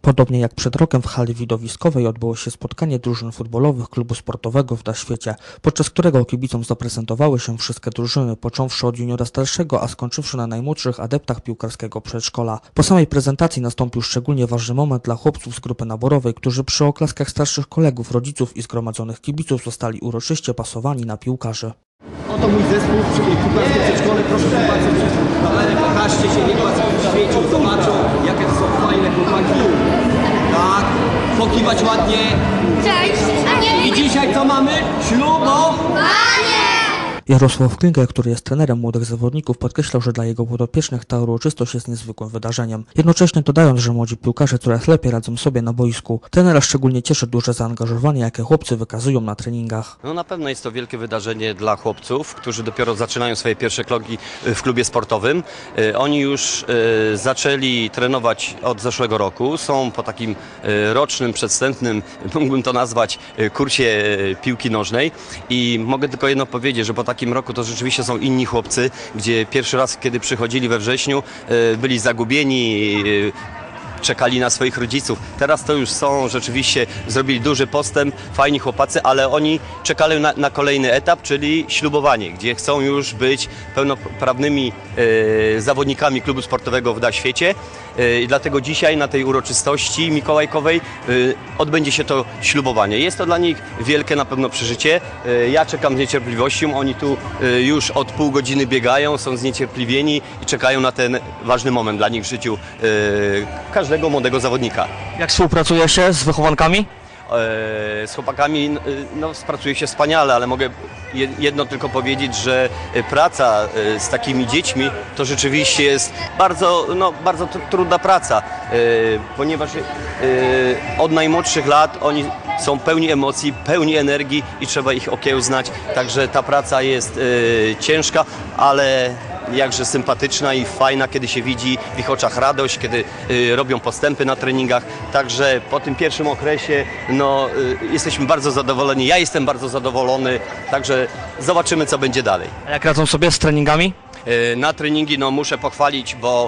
Podobnie jak przed rokiem w hali widowiskowej odbyło się spotkanie drużyn futbolowych klubu sportowego w Daświecie, podczas którego kibicom zaprezentowały się wszystkie drużyny, począwszy od juniora starszego, a skończywszy na najmłodszych adeptach piłkarskiego przedszkola. Po samej prezentacji nastąpił szczególnie ważny moment dla chłopców z grupy naborowej, którzy przy oklaskach starszych kolegów, rodziców i zgromadzonych kibiców zostali uroczyście pasowani na piłkarzy. Oto mój zespół, piłkarskie przedszkole, proszę zobaczyć kamerę, pokażcie się, niech was świecił, zobaczą, jakie to są fajne chłopaki. Tak, pokiwać ładnie. Cześć! I dzisiaj co mamy? Ślubowanie! Jarosław Klinga, który jest trenerem młodych zawodników, podkreślał, że dla jego podopiecznych ta uroczystość jest niezwykłym wydarzeniem. Jednocześnie dodając, że młodzi piłkarze coraz lepiej radzą sobie na boisku. Trenera szczególnie cieszy duże zaangażowanie, jakie chłopcy wykazują na treningach. No na pewno jest to wielkie wydarzenie dla chłopców, którzy dopiero zaczynają swoje pierwsze kroki w klubie sportowym. Oni już zaczęli trenować od zeszłego roku. Są po takim rocznym, przedwstępnym, mógłbym to nazwać, kursie piłki nożnej. I mogę tylko jedno powiedzieć, że po takim roku to rzeczywiście są inni chłopcy, gdzie pierwszy raz, kiedy przychodzili we wrześniu, byli zagubieni, czekali na swoich rodziców. Teraz to już są, rzeczywiście zrobili duży postęp, fajni chłopacy, ale oni czekali na kolejny etap, czyli ślubowanie, gdzie chcą już być pełnoprawnymi zawodnikami klubu sportowego w Daświecie. I dlatego dzisiaj na tej uroczystości mikołajkowej odbędzie się to ślubowanie. Jest to dla nich wielkie na pewno przeżycie. Ja czekam z niecierpliwością. Oni tu już od pół godziny biegają, są zniecierpliwieni i czekają na ten ważny moment dla nich w życiu każdego młodego zawodnika. Jak współpracuje się z wychowankami? Z chłopakami współpracuje się wspaniale, ale mogę jedno tylko powiedzieć, że praca z takimi dziećmi to rzeczywiście jest bardzo trudna praca, ponieważ od najmłodszych lat oni są pełni emocji, pełni energii i trzeba ich okiełznać, także ta praca jest ciężka, ale jakże sympatyczna i fajna, kiedy się widzi w ich oczach radość, kiedy robią postępy na treningach. Także po tym pierwszym okresie jesteśmy bardzo zadowoleni. Ja jestem bardzo zadowolony, także zobaczymy, co będzie dalej. A jak radzą sobie z treningami? Na treningi muszę pochwalić, bo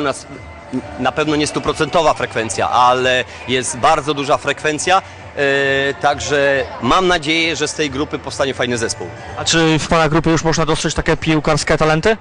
na pewno nie 100% frekwencja, ale jest bardzo duża frekwencja. Także mam nadzieję, że z tej grupy powstanie fajny zespół. A czy w pana grupie już można dostrzec takie piłkarskie talenty?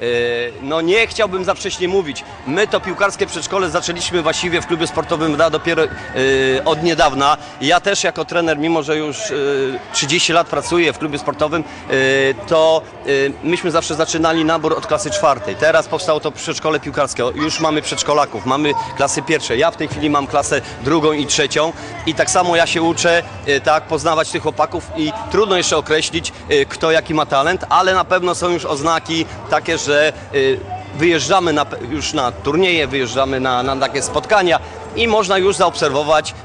Nie chciałbym za wcześnie mówić. My to piłkarskie przedszkole zaczęliśmy właściwie w klubie sportowym dopiero od niedawna. Ja też jako trener, mimo że już 30 lat pracuję w klubie sportowym, to myśmy zawsze zaczynali nabór od klasy 4. Teraz powstało to przedszkole piłkarskie. Już mamy przedszkolaków, mamy klasy pierwsze. Ja w tej chwili mam klasę 2. i 3. I tak samo ja się uczę poznawać tych chłopaków i trudno jeszcze określić, kto jaki ma talent, ale na pewno są już oznaki takie, że wyjeżdżamy już na turnieje, wyjeżdżamy na takie spotkania i można już zaobserwować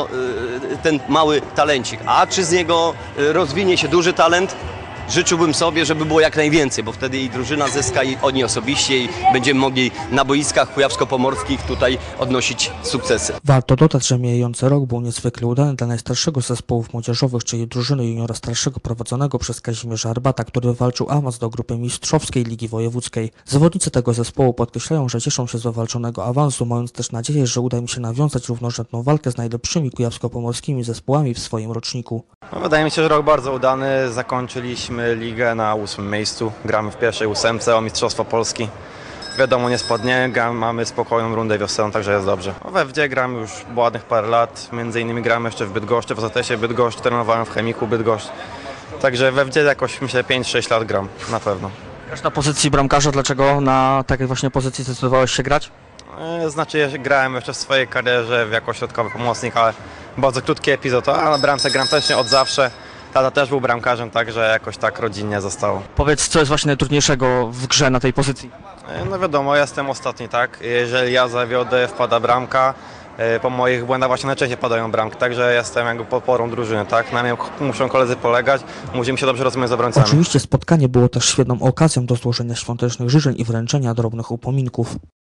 ten mały talencik. A czy z niego rozwinie się duży talent? Życzyłbym sobie, żeby było jak najwięcej, bo wtedy i drużyna zyska, i oni osobiście, i będziemy mogli na boiskach kujawsko-pomorskich tutaj odnosić sukcesy. Warto dodać, że mijający rok był niezwykle udany dla najstarszego z zespołów młodzieżowych, czyli drużyny juniora starszego prowadzonego przez Kazimierza Arbata, który wywalczył awans do grupy mistrzowskiej Ligi Wojewódzkiej. Zawodnicy tego zespołu podkreślają, że cieszą się z wywalczonego awansu, mając też nadzieję, że uda im się nawiązać równorzędną walkę z najlepszymi kujawsko-pomorskimi zespołami w swoim roczniku. Wydaje mi się, że rok bardzo udany. Zakończyliśmy ligę na 8. miejscu. Gramy w pierwszej 8 o Mistrzostwo Polski. Wiadomo, nie spadnie, mamy spokojną rundę wiosenną, także jest dobrze. We Wdzie gramy już ładnych parę lat. Między innymi gramy jeszcze w Bydgoszczy, w ZS-ie Bydgoszcz, trenowałem w Chemiku Bydgoszcz. Także we Wdzie jakoś, myślę, 5-6 lat gram, na pewno. Grasz na pozycji bramkarza, dlaczego na takiej właśnie pozycji zdecydowałeś się grać? Znaczy, grałem jeszcze w swojej karierze jako środkowy pomocnik, ale bardzo krótki epizod, a na bramce gram też nie od zawsze. Tata też był bramkarzem, także jakoś tak rodzinnie zostało. Powiedz, co jest właśnie najtrudniejszego w grze na tej pozycji? No wiadomo, jestem ostatni, tak? Jeżeli ja zawiodę, wpada bramka. Po moich błędach właśnie najczęściej padają bramki, także jestem jakby podporą drużyny, tak? Na mnie muszą koledzy polegać, musimy się dobrze rozumieć z obrońcami. Oczywiście spotkanie było też świetną okazją do złożenia świątecznych życzeń i wręczenia drobnych upominków.